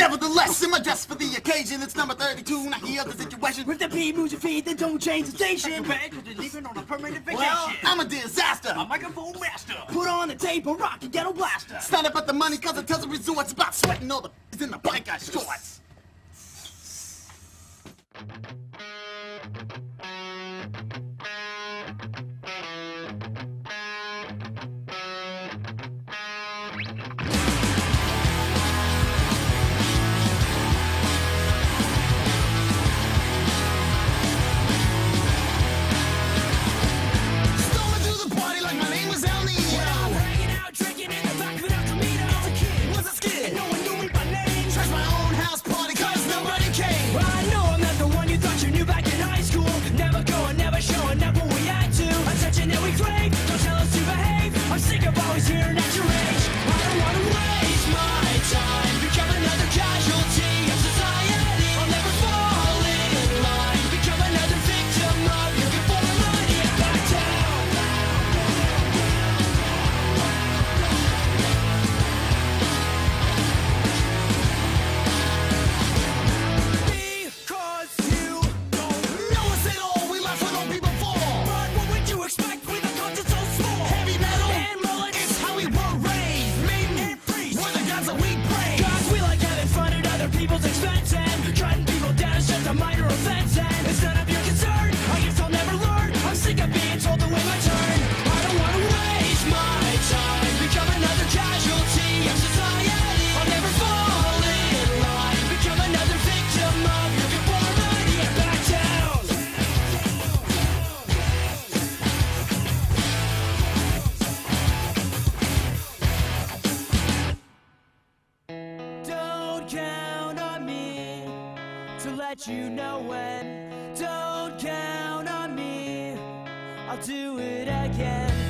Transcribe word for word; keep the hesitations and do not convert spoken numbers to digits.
Nevertheless, in my dress for the occasion, it's number thirty-two. Now here's the situation. If the beat moves your feet, then don't change the station. Back cause you're leaving on a permanent vacation. Well, I'm a disaster. A microphone master. Put on the tape, a rocky ghetto blaster. It's not about the money, cause it tells the resorts about sweating all the f***s in the biker shorts. Storming through the party like my name was El Ninio. I'm hanging out, drinking in the back of an Camino. As a kid, Was a skid. no one knew me by name. Trashed my own house party cause nobody came. I know I'm not the one you thought you knew back in high school. Never going, never showing up when we had to. Attention that we crave, don't tell us to behave. I'm sick of always hearing at your age. I don't wanna waste my time. Become another casualty of society. I'll never fall in line. Become another victim of your conformity. Back down. Because you don't. No one said all, we laugh when all people fall. But what would you expect with a conscience so small? Heavy metal, And mullets. it's how we were raised. Maiden and Priest. We're the gods that we praise. Cause we like having fun at other people's expense, and treading people down is just a minor offense, and it's none of your concern. I guess I'll never learn. I'm sick of being told to wait my turn. I don't wanna waste my time. Become another casualty of society. I'll never fall in line. Become another victim of your conformity. Back down. Don't count on me to let you know when. Don't count on me, I'll do it again.